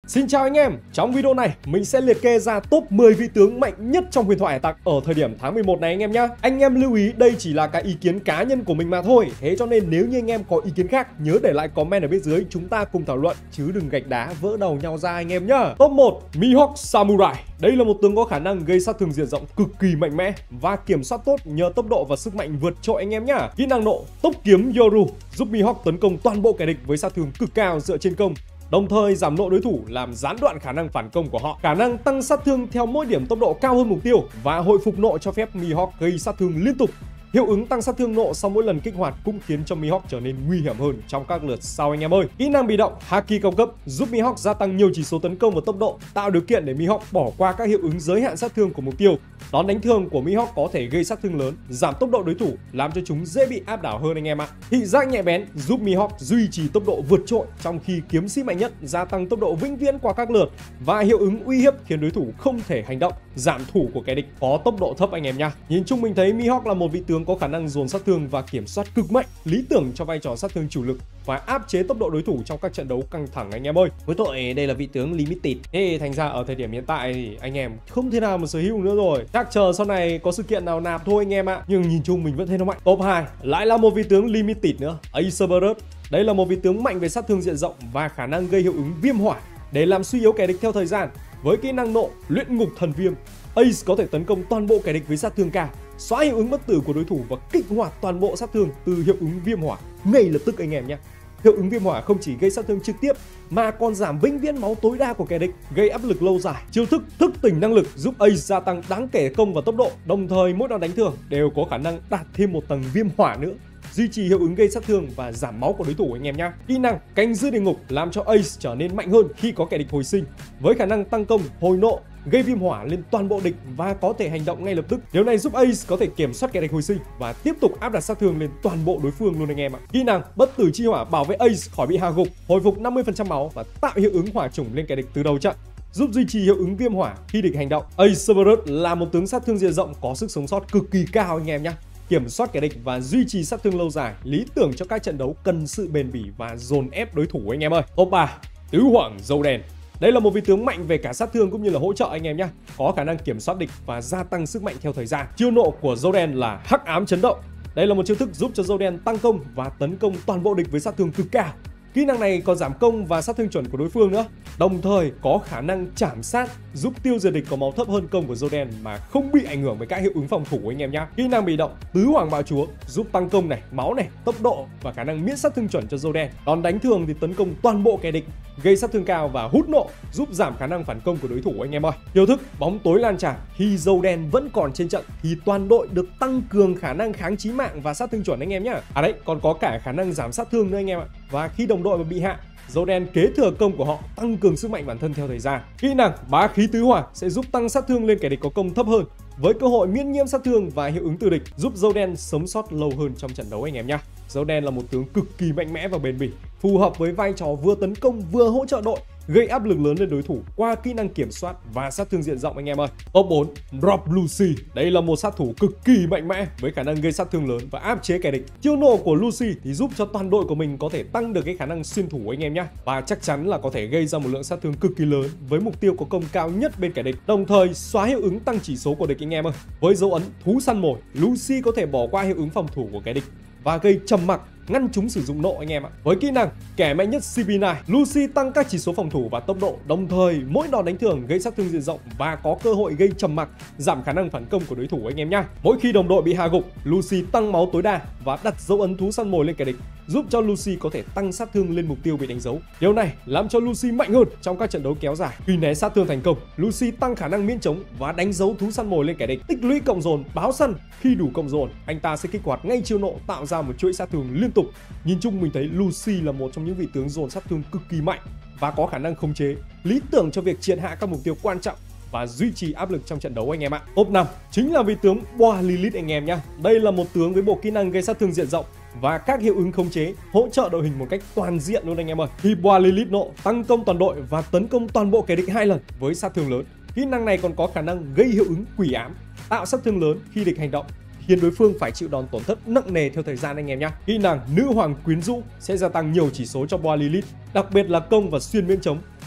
Xin chào anh em, trong video này mình sẽ liệt kê ra top 10 vị tướng mạnh nhất trong huyền thoại hải tặc ở thời điểm tháng 11 này anh em nhé. Anh em lưu ý đây chỉ là cái ý kiến cá nhân của mình mà thôi. Thế cho nên nếu như anh em có ý kiến khác nhớ để lại comment ở bên dưới, chúng ta cùng thảo luận chứ đừng gạch đá vỡ đầu nhau ra anh em nhá. Top 1, Mihawk Samurai. Đây là một tướng có khả năng gây sát thương diện rộng cực kỳ mạnh mẽ và kiểm soát tốt nhờ tốc độ và sức mạnh vượt trội anh em nhá. Kỹ năng nộ tốc kiếm Yoru giúp Mihawk tấn công toàn bộ kẻ địch với sát thương cực cao dựa trên công, đồng thời giảm nộ đối thủ làm gián đoạn khả năng phản công của họ. Khả năng tăng sát thương theo mỗi điểm tốc độ cao hơn mục tiêu và hồi phục nộ cho phép Mihawk gây sát thương liên tục. Hiệu ứng tăng sát thương nộ sau mỗi lần kích hoạt cũng khiến cho Mihawk trở nên nguy hiểm hơn trong các lượt sau anh em ơi. Kỹ năng bị động Haki cao cấp giúp Mihawk gia tăng nhiều chỉ số tấn công và tốc độ, tạo điều kiện để Mihawk bỏ qua các hiệu ứng giới hạn sát thương của mục tiêu. Đòn đánh thường của Mihawk có thể gây sát thương lớn, giảm tốc độ đối thủ, làm cho chúng dễ bị áp đảo hơn anh em ạ. Thị giác nhạy bén giúp Mihawk duy trì tốc độ vượt trội, trong khi kiếm sĩ mạnh nhất gia tăng tốc độ vĩnh viễn qua các lượt, và hiệu ứng uy hiếp khiến đối thủ không thể hành động, giảm thủ của kẻ địch có tốc độ thấp anh em nha. Nhìn chung mình thấy Mihawk là một vị tướng có khả năng dồn sát thương và kiểm soát cực mạnh, lý tưởng cho vai trò sát thương chủ lực và áp chế tốc độ đối thủ trong các trận đấu căng thẳng anh em ơi. Với tội đây là vị tướng limited, thế thành ra ở thời điểm hiện tại thì anh em không thể nào mà sở hữu nữa rồi. Chắc chờ sau này có sự kiện nào nạp thôi anh em ạ. Nhưng nhìn chung mình vẫn thấy nó mạnh. Top 2 lại là một vị tướng limited nữa, Acerberus. Đây là một vị tướng mạnh về sát thương diện rộng và khả năng gây hiệu ứng viêm hỏa để làm suy yếu kẻ địch theo thời gian. Với kỹ năng nộ luyện ngục thần viêm, Ace có thể tấn công toàn bộ kẻ địch với sát thương cao, xóa hiệu ứng bất tử của đối thủ và kích hoạt toàn bộ sát thương từ hiệu ứng viêm hỏa ngay lập tức anh em nhé. Hiệu ứng viêm hỏa không chỉ gây sát thương trực tiếp mà còn giảm vĩnh viễn máu tối đa của kẻ địch, gây áp lực lâu dài. Chiêu thức thức tỉnh năng lực giúp Ace gia tăng đáng kể công và tốc độ, đồng thời mỗi đòn đánh thường đều có khả năng đạt thêm một tầng viêm hỏa nữa, duy trì hiệu ứng gây sát thương và giảm máu của đối thủ anh em nhé. Kỹ năng canh giữ địa ngục làm cho Ace trở nên mạnh hơn khi có kẻ địch hồi sinh, với khả năng tăng công, hồi nộ, gây viêm hỏa lên toàn bộ địch và có thể hành động ngay lập tức. Điều này giúp Ace có thể kiểm soát kẻ địch hồi sinh và tiếp tục áp đặt sát thương lên toàn bộ đối phương luôn anh em ạ. Kỹ năng bất tử chi hỏa bảo vệ Ace khỏi bị hạ gục, hồi phục 50% máu và tạo hiệu ứng hỏa chủng lên kẻ địch từ đầu trận, giúp duy trì hiệu ứng viêm hỏa khi địch hành động. Acerberus là một tướng sát thương diện rộng có sức sống sót cực kỳ cao anh em nhé, kiểm soát kẻ địch và duy trì sát thương lâu dài, lý tưởng cho các trận đấu cần sự bền bỉ và dồn ép đối thủ anh em ơi. Top 3, Tứ Hoàng Dâu Đen. Đây là một vị tướng mạnh về cả sát thương cũng như là hỗ trợ anh em nhé, có khả năng kiểm soát địch và gia tăng sức mạnh theo thời gian. Chiêu nộ của Dâu Đen là Hắc Ám Chấn Động. Đây là một chiêu thức giúp cho Dâu Đen tăng công và tấn công toàn bộ địch với sát thương cực cao. Kỹ năng này còn giảm công và sát thương chuẩn của đối phương nữa, đồng thời có khả năng chảm sát, giúp tiêu diệt địch có máu thấp hơn công của Dâu Đen mà không bị ảnh hưởng bởi các hiệu ứng phòng thủ anh em nhé. Kỹ năng bị động Tứ Hoàng Bạo Chúa giúp tăng công này, máu này, tốc độ và khả năng miễn sát thương chuẩn cho Dâu Đen. Đòn đánh thường thì tấn công toàn bộ kẻ địch, gây sát thương cao và hút nộ, giúp giảm khả năng phản công của đối thủ anh em ơi. Chiêu thức Bóng Tối Lan Tràn, khi Dâu Đen vẫn còn trên trận thì toàn đội được tăng cường khả năng kháng chí mạng và sát thương chuẩn anh em nhé. À đấy, còn có cả khả năng giảm sát thương nữa anh em ạ. Và khi đồng đội mà bị hạ, Dâu Đen kế thừa công của họ, tăng cường sức mạnh bản thân theo thời gian. Kỹ năng Bá Khí Tứ Hoàng sẽ giúp tăng sát thương lên kẻ địch có công thấp hơn, với cơ hội miễn nhiễm sát thương và hiệu ứng từ địch, giúp Dâu Đen sống sót lâu hơn trong trận đấu anh em nhé. Dâu Đen là một tướng cực kỳ mạnh mẽ và bền bỉ, phù hợp với vai trò vừa tấn công vừa hỗ trợ đội, gây áp lực lớn lên đối thủ qua kỹ năng kiểm soát và sát thương diện rộng anh em ơi. Top 4, Drop Lucy. Đây là một sát thủ cực kỳ mạnh mẽ với khả năng gây sát thương lớn và áp chế kẻ địch. Chiêu nộ của Lucy thì giúp cho toàn đội của mình có thể tăng được cái khả năng xuyên thủ anh em nhé, và chắc chắn là có thể gây ra một lượng sát thương cực kỳ lớn với mục tiêu có công cao nhất bên kẻ địch, đồng thời xóa hiệu ứng tăng chỉ số của địch anh em ơi. Với dấu ấn Thú Săn Mồi, Lucy có thể bỏ qua hiệu ứng phòng thủ của kẻ địch và gây trầm mặc, ngăn chúng sử dụng nộ anh em ạ. Với kỹ năng Kẻ Mạnh Nhất CP9, Lucy tăng các chỉ số phòng thủ và tốc độ, đồng thời mỗi đòn đánh thường gây sát thương diện rộng và có cơ hội gây trầm mặc, giảm khả năng phản công của đối thủ anh em nhé. Mỗi khi đồng đội bị hạ gục, Lucy tăng máu tối đa và đặt dấu ấn Thú Săn Mồi lên kẻ địch, giúp cho Lucy có thể tăng sát thương lên mục tiêu bị đánh dấu. Điều này làm cho Lucy mạnh hơn trong các trận đấu kéo dài. Khi né sát thương thành công, Lucy tăng khả năng miễn chống và đánh dấu Thú Săn Mồi lên kẻ địch, tích lũy cộng dồn, báo săn. Khi đủ cộng dồn, anh ta sẽ kích hoạt ngay chiêu nộ, tạo ra một chuỗi sát thương liên tục. Nhìn chung mình thấy Lucy là một trong những vị tướng dồn sát thương cực kỳ mạnh và có khả năng khống chế, lý tưởng cho việc triệt hạ các mục tiêu quan trọng và duy trì áp lực trong trận đấu anh em ạ. Top 5 chính là vị tướng Boa Lilith anh em nhé. Đây là một tướng với bộ kỹ năng gây sát thương diện rộng và các hiệu ứng khống chế, hỗ trợ đội hình một cách toàn diện luôn anh em ơi. Khi Boa Lilith nộ, tăng công toàn đội và tấn công toàn bộ kẻ địch 2 lần với sát thương lớn. Kỹ năng này còn có khả năng gây hiệu ứng quỷ ám, tạo sát thương lớn khi địch hành động, khiến đối phương phải chịu đòn tổn thất nặng nề theo thời gian anh em nhé. Kỹ năng Nữ Hoàng Quyến Rũ sẽ gia tăng nhiều chỉ số cho Boa Lilith, đặc biệt là công và xuyên miễn chống,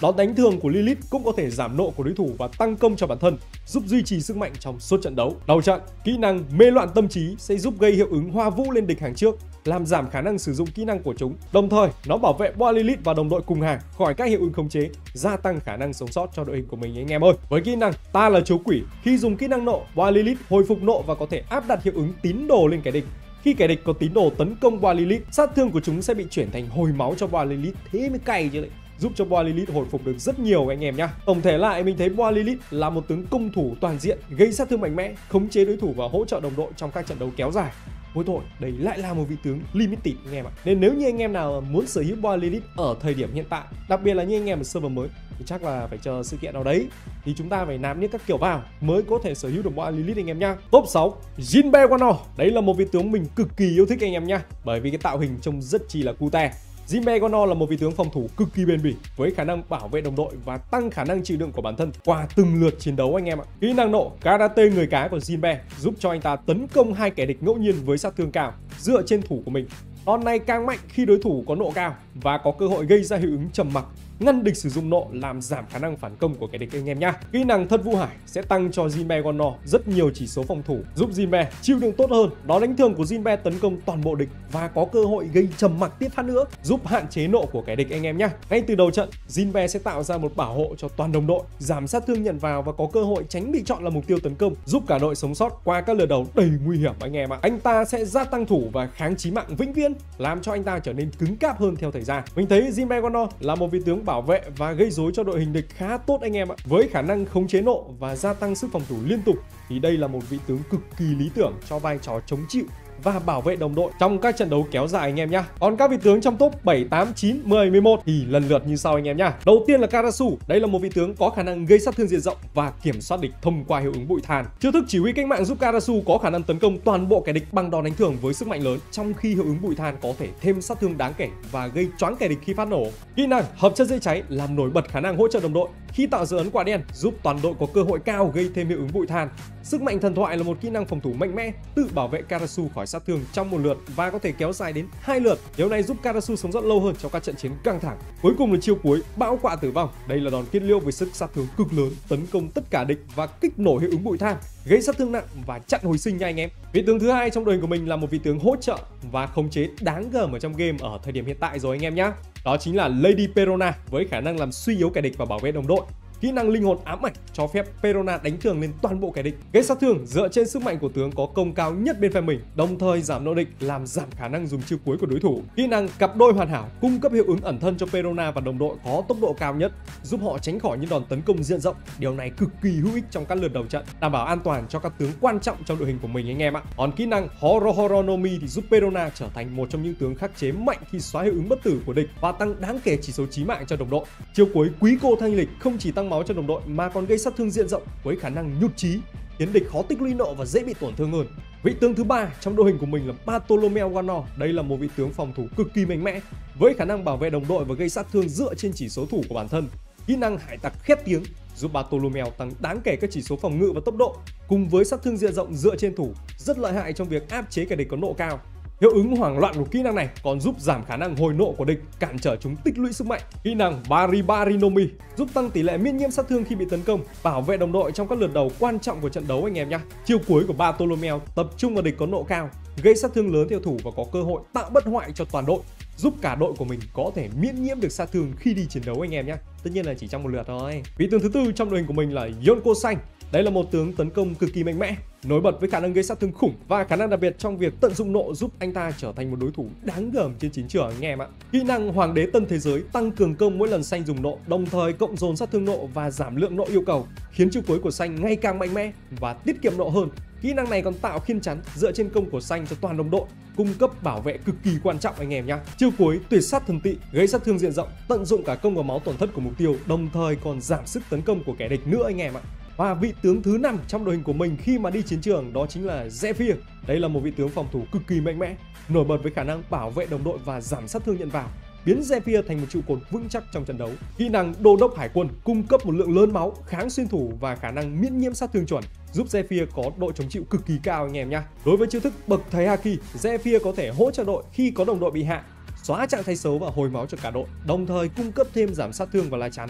Đòn đánh thường của Lilith cũng có thể giảm nộ của đối thủ và tăng công cho bản thân, giúp duy trì sức mạnh trong suốt trận đấu. Đầu trận, kỹ năng mê loạn tâm trí sẽ giúp gây hiệu ứng hoa vũ lên địch hàng trước, làm giảm khả năng sử dụng kỹ năng của chúng. Đồng thời, nó bảo vệ boss Lilith và đồng đội cùng hàng khỏi các hiệu ứng khống chế, gia tăng khả năng sống sót cho đội hình của mình anh em ơi. Với kỹ năng Ta là Chúa Quỷ, khi dùng kỹ năng nộ, boss Lilith hồi phục nộ và có thể áp đặt hiệu ứng tín đồ lên kẻ địch. Khi kẻ địch có tín đồ tấn công boss Lilith, sát thương của chúng sẽ bị chuyển thành hồi máu cho boss Lilith, thế mới cay chứ lại, giúp cho boss Lilith hồi phục được rất nhiều anh em nhá. Tổng thể lại mình thấy boss Lilith là một tướng công thủ toàn diện, gây sát thương mạnh mẽ, khống chế đối thủ và hỗ trợ đồng đội trong các trận đấu kéo dài. Mỗi tội, đây lại là một vị tướng limited anh em ạ. Nên nếu như anh em nào muốn sở hữu boss Lilith ở thời điểm hiện tại, đặc biệt là như anh em ở server mới, thì chắc là phải chờ sự kiện nào đấy thì chúng ta phải nạp những các kiểu vào mới có thể sở hữu được boss Lilith anh em nhá. Top 6, Jinbe Wano. Đây là một vị tướng mình cực kỳ yêu thích anh em nhá, bởi vì cái tạo hình trông rất chi là cute. Jinbe Wano là một vị tướng phòng thủ cực kỳ bền bỉ với khả năng bảo vệ đồng đội và tăng khả năng chịu đựng của bản thân qua từng lượt chiến đấu anh em ạ. Kỹ năng nộ Karate người cá của Jinbe giúp cho anh ta tấn công hai kẻ địch ngẫu nhiên với sát thương cao dựa trên thủ của mình. Đòn này càng mạnh khi đối thủ có nộ cao và có cơ hội gây ra hiệu ứng trầm mặc, ngăn địch sử dụng nộ, làm giảm khả năng phản công của kẻ địch anh em nhá. Kỹ năng Thất Vũ Hải sẽ tăng cho Jinbe Wano rất nhiều chỉ số phòng thủ, giúp Jinbe chịu đựng tốt hơn. Đó đánh thường của Jinbe tấn công toàn bộ địch và có cơ hội gây trầm mặc tiếp phát nữa, giúp hạn chế nộ của kẻ địch anh em nhá. Ngay từ đầu trận, Jinbe sẽ tạo ra một bảo hộ cho toàn đồng đội, giảm sát thương nhận vào và có cơ hội tránh bị chọn là mục tiêu tấn công, giúp cả đội sống sót qua các lượt đầu đầy nguy hiểm anh em ạ. Anh ta sẽ gia tăng thủ và kháng chí mạng vĩnh viễn, làm cho anh ta trở nên cứng cáp hơn theo thời gian. Mình thấy Jinbe Wano là một vị tướng bảo vệ và gây rối cho đội hình địch khá tốt anh em ạ. Với khả năng khống chế nộ và gia tăng sức phòng thủ liên tục thì đây là một vị tướng cực kỳ lý tưởng cho vai trò chống chịu và bảo vệ đồng đội trong các trận đấu kéo dài anh em nhá. Còn các vị tướng trong top 7, 8, 9, 10, 11 thì lần lượt như sau anh em nhá. Đầu tiên là Karasu, đây là một vị tướng có khả năng gây sát thương diện rộng và kiểm soát địch thông qua hiệu ứng bụi than. Chiêu thức chỉ huy cách mạng giúp Karasu có khả năng tấn công toàn bộ kẻ địch bằng đòn đánh thường với sức mạnh lớn, trong khi hiệu ứng bụi than có thể thêm sát thương đáng kể và gây choáng kẻ địch khi phát nổ. Kỹ năng hợp chất dễ cháy làm nổi bật khả năng hỗ trợ đồng đội khi tạo dấu ấn quả đen, giúp toàn đội có cơ hội cao gây thêm hiệu ứng bụi than. Sức mạnh thần thoại là một kỹ năng phòng thủ mạnh mẽ, tự bảo vệ Karasu khỏi sát thương trong một lượt và có thể kéo dài đến 2 lượt. Điều này giúp Karasu sống sót lâu hơn trong các trận chiến căng thẳng. Cuối cùng là chiêu cuối bão quạ tử vong. Đây là đòn kết liễu với sức sát thương cực lớn, tấn công tất cả địch và kích nổ hiệu ứng bụi than, gây sát thương nặng và chặn hồi sinh nha anh em. Vị tướng thứ hai trong đội hình của mình là một vị tướng hỗ trợ và khống chế đáng gờm ở trong game ở thời điểm hiện tại rồi anh em nhé. Đó chính là Lady Perona với khả năng làm suy yếu kẻ địch và bảo vệ đồng đội. Kỹ năng linh hồn ám ảnh cho phép Perona đánh thường lên toàn bộ kẻ địch, gây sát thương dựa trên sức mạnh của tướng có công cao nhất bên phe mình, đồng thời giảm nộ địch, làm giảm khả năng dùng chiêu cuối của đối thủ. Kỹ năng cặp đôi hoàn hảo cung cấp hiệu ứng ẩn thân cho Perona và đồng đội có tốc độ cao nhất, giúp họ tránh khỏi những đòn tấn công diện rộng. Điều này cực kỳ hữu ích trong các lượt đầu trận, đảm bảo an toàn cho các tướng quan trọng trong đội hình của mình anh em ạ. Còn kỹ năng Horo no Mi thì giúp Perona trở thành một trong những tướng khắc chế mạnh khi xóa hiệu ứng bất tử của địch và tăng đáng kể chỉ số chí mạng cho đồng đội. Chiêu cuối Quý Cô Thanh Lịch không chỉ tăng máu cho đồng đội mà còn gây sát thương diện rộng với khả năng nhụt chí, khiến địch khó tích lũy nộ và dễ bị tổn thương hơn. Vị tướng thứ ba trong đội hình của mình là Bartolomeo Wano. Đây là một vị tướng phòng thủ cực kỳ mạnh mẽ với khả năng bảo vệ đồng đội và gây sát thương dựa trên chỉ số thủ của bản thân. Kỹ năng hải tặc khét tiếng giúp Bartolomeo tăng đáng kể các chỉ số phòng ngự và tốc độ, cùng với sát thương diện rộng dựa trên thủ, rất lợi hại trong việc áp chế kẻ địch có nộ cao. Hiệu ứng hoảng loạn của kỹ năng này còn giúp giảm khả năng hồi nộ của địch, cản trở chúng tích lũy sức mạnh. Kỹ năng Baribari no Mi giúp tăng tỷ lệ miễn nhiễm sát thương khi bị tấn công, bảo vệ đồng đội trong các lượt đầu quan trọng của trận đấu anh em nhé. Chiêu cuối của Bartolomeo tập trung vào địch có nộ cao, gây sát thương lớn theo thủ và có cơ hội tạo bất hoại cho toàn đội, giúp cả đội của mình có thể miễn nhiễm được sát thương khi đi chiến đấu anh em nhé. Tất nhiên là chỉ trong một lượt thôi. Vị tướng thứ tư trong đội hình của mình là Yonko Xanh. Đây là một tướng tấn công cực kỳ mạnh mẽ, nổi bật với khả năng gây sát thương khủng và khả năng đặc biệt trong việc tận dụng nộ, giúp anh ta trở thành một đối thủ đáng gờm trên chiến trường anh em ạ. Kỹ năng Hoàng đế Tân Thế Giới tăng cường công mỗi lần Xanh dùng nộ, đồng thời cộng dồn sát thương nộ và giảm lượng nộ yêu cầu, khiến chiêu cuối của Xanh ngày càng mạnh mẽ và tiết kiệm nộ hơn. Kỹ năng này còn tạo khiên chắn dựa trên công của Xanh cho toàn đồng đội, cung cấp bảo vệ cực kỳ quan trọng anh em nhé. Chiêu cuối Tuyệt sát thần tị gây sát thương diện rộng, tận dụng cả công và máu tổn thất của mục tiêu, đồng thời còn giảm sức tấn công của kẻ địch nữa anh em ạ. Và vị tướng thứ 5 trong đội hình của mình khi mà đi chiến trường đó chính là Zephyr. Đây là một vị tướng phòng thủ cực kỳ mạnh mẽ, nổi bật với khả năng bảo vệ đồng đội và giảm sát thương nhận vào, biến Zephyr thành một trụ cột vững chắc trong trận đấu. Kỹ năng Đô đốc Hải quân cung cấp một lượng lớn máu, kháng xuyên thủ và khả năng miễn nhiễm sát thương chuẩn, giúp Zephyr có độ chống chịu cực kỳ cao anh em nhé. Đối với chiêu thức bậc thầy Haki, Zephyr có thể hỗ trợ đội khi có đồng đội bị hạ, xóa trạng thái xấu và hồi máu cho cả đội, đồng thời cung cấp thêm giảm sát thương và lá chắn.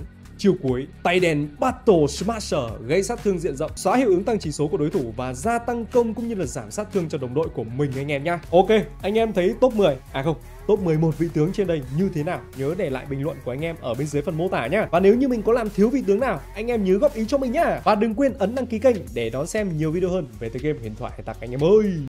chiêu cuối tay đèn Battle Smasher gây sát thương diện rộng, xóa hiệu ứng tăng chỉ số của đối thủ và gia tăng công cũng như là giảm sát thương cho đồng đội của mình anh em nhá. Ok, anh em thấy top 10 top 11 vị tướng trên đây như thế nào? Nhớ để lại bình luận của anh em ở bên dưới phần mô tả nhá. Và nếu như mình có làm thiếu vị tướng nào, anh em nhớ góp ý cho mình nhá. Và đừng quên ấn đăng ký kênh để đón xem nhiều video hơn về tựa game Huyền Thoại Hải Tặc anh em ơi.